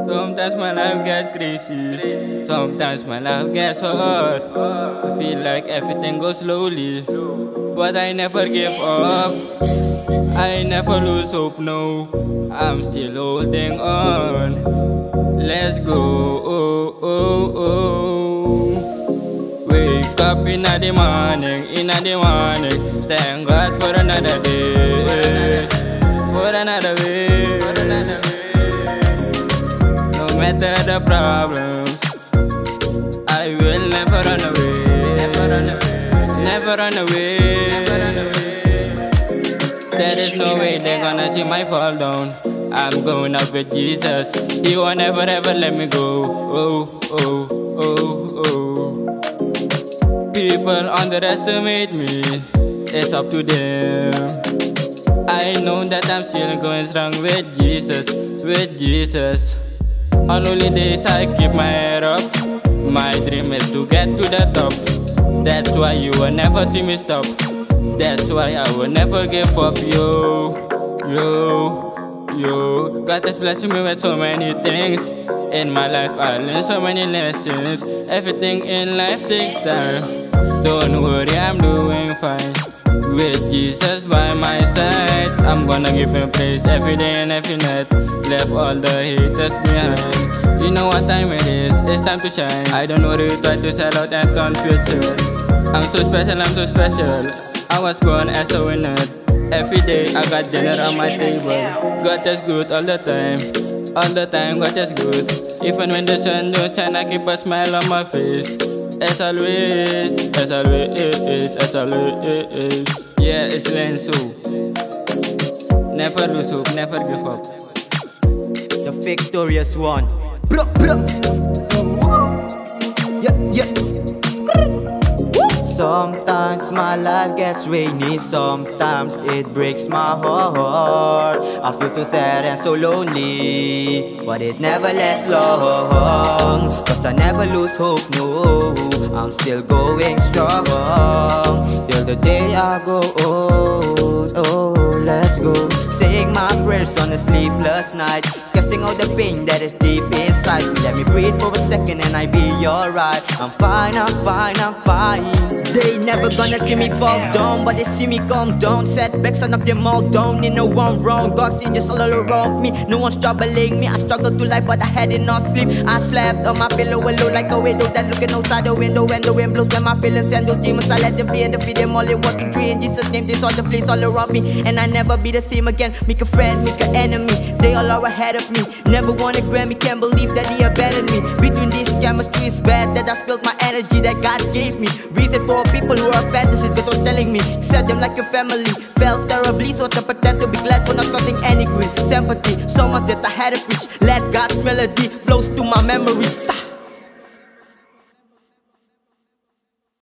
Sometimes my life gets crazy, sometimes my life gets hard. I feel like everything goes slowly, but I never give up. I never lose hope, no, I'm still holding on. Let's go, oh, oh, oh. Wake up in the morning, thank God for another day, for another way. No matter the problems, I will never run away, never run away. There is no way they're gonna see my fall down. I'm going up with Jesus, He won't ever ever let me go. Oh, oh, oh, oh. People underestimate me, it's up to them. I know that I'm still going strong with Jesus, with Jesus. On only days I keep my head up, my dream is to get to the top. That's why you will never see me stop, that's why I will never give up, yo, yo, yo. God is blessing me with so many things. In my life I learned so many lessons. Everything in life takes time. Don't worry, I'm doing fine. With Jesus by my side, I'm gonna give Him praise every day and every night. Left all the haters behind. You know what time it is, it's time to shine. I don't worry, try to sell out and turn future. I'm so special, I'm so special. I was born as a winner. Every day I got dinner on my table. God is good all the time, all the time God is good. Even when the sun don't shine, I keep a smile on my face. As always, as always, as always. Yeah, it's Lenzo. Never lose hope, never give up. The victorious one. Bro, bro. Yeah, yeah. Sometimes my life gets rainy, sometimes it breaks my heart. I feel so sad and so lonely, but it never lasts long. Cause I never lose hope, no, I'm still going strong. Till the day I go old, oh, let's go. Saying my prayers on a sleepless night, casting out the pain that is deep inside. Let me breathe for a second and I be alright. I'm fine, I'm fine, I'm fine. They never gonna see me fall down, but they see me come down. Setbacks, I knock them all down in a one round. God's angels all around me, no one's troubling me. I struggle to life, but I had enough sleep. I slept on my pillow alone like a widow that looking outside the window. When the wind blows, when my feelings and those demons, I let them be and defeat them all in 1, 2, 3. In Jesus' name, they saw the flames all around me, and I never be the same again. Make a friend, make an enemy, they all are ahead of me. Never won a Grammy, can't believe that they abandoned me. Between these chemistry is bad, that I spilled my energy that God gave me. Reason for people who are fantasies, God was telling me, said them like your family. Felt terribly, so to pretend to be glad for not causing any grief. Sympathy, so much that I had to preach. Let God's melody flows to my memories.